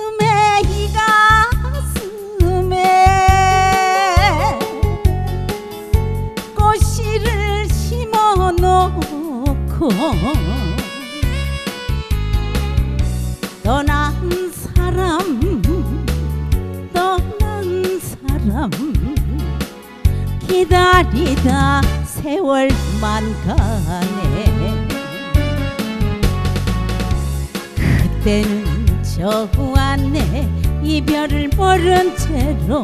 가슴에 이 가슴에 꽃씨를 심어놓고 떠난 사람 기다리다 세월만 가네. 그때는 좋았네. 이별을 모른 채로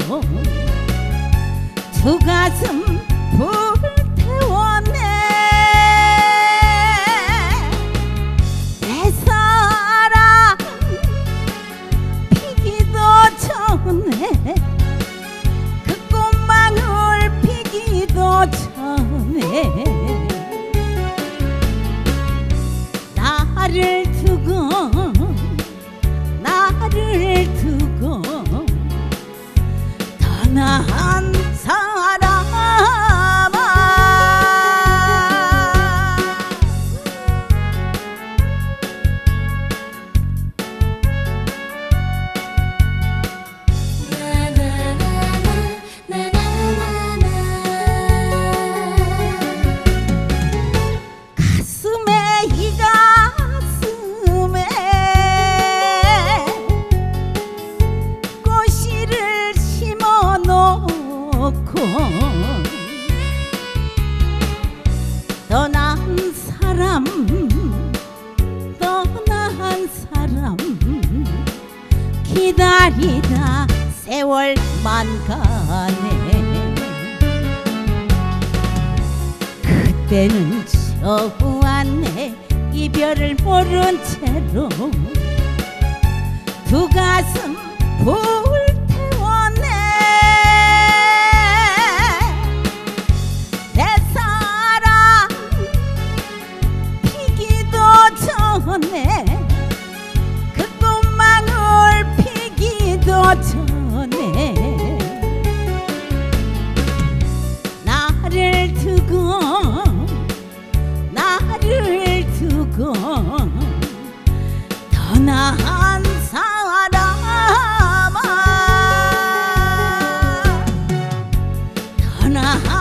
두 가슴 불태웠네. 내 사랑 피기도 전에 그 꽃망울 피기도 전에 나를 두고 떠난 사람아. 가슴에 이 가슴에 꽃씨를 심어놓고 떠난 사람 기다리다 세월만 가네. 그때는 좋았네. 이별을 모른 채로 두 가슴 불태웠네. 내 사랑 피기도 전에 그 꽃망울 피기도 전에 나를 두고 떠난 사람아. 떠난